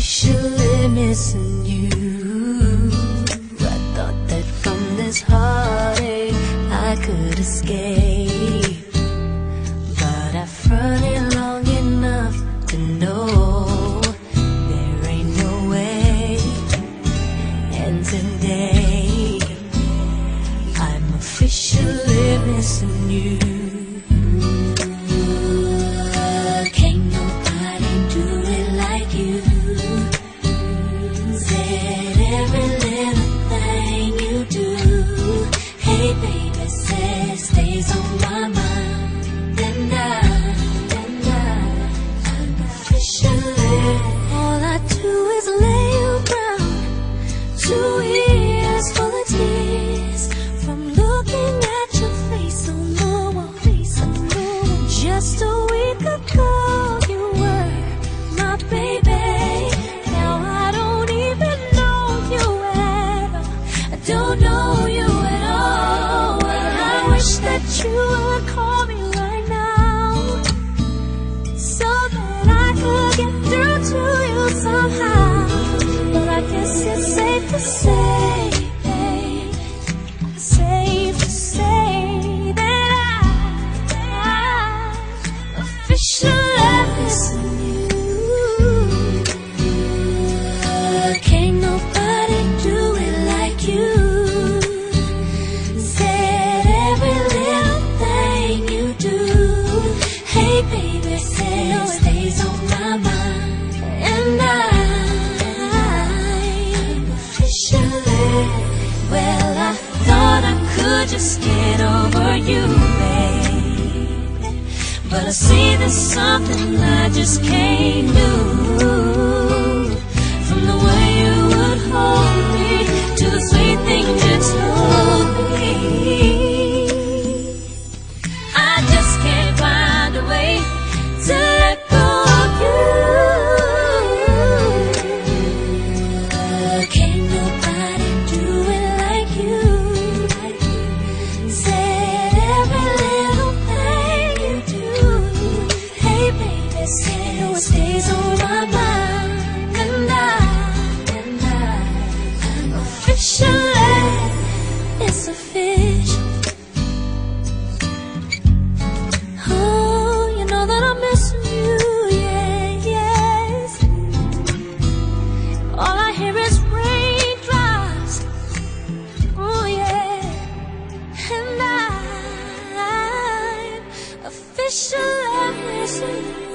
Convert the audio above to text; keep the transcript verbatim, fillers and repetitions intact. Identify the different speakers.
Speaker 1: officially missing you. I thought that from this heartache I could escape, but I've fronted long enough to know there ain't no way. And today I'm officially missing you. Two years full of tears from looking at your face on the wall. Just a week ago you were my baby. Now I don't even know you at all. I don't know you at all. Well, I wish that you would call me right now, so that I could get through to you somehow. But I guess it's safe to say, babe, safe to say that I, I officially missing you. Can't nobody do it like you. Said every little thing you do. Hey baby, say it stays on my mind. And I Well, I thought I could just get over you, babe, but I see there's something I just can't do. From the way you would hold me to the sweet things you told me, I just can't find a way to let go of you. Can't nobody stays on my mind. And I, and I, I'm officially, it's official. Oh, you know that I'm missing you, yeah, yes. All I hear is raindrops, oh yeah. And I, I'm officially missing you.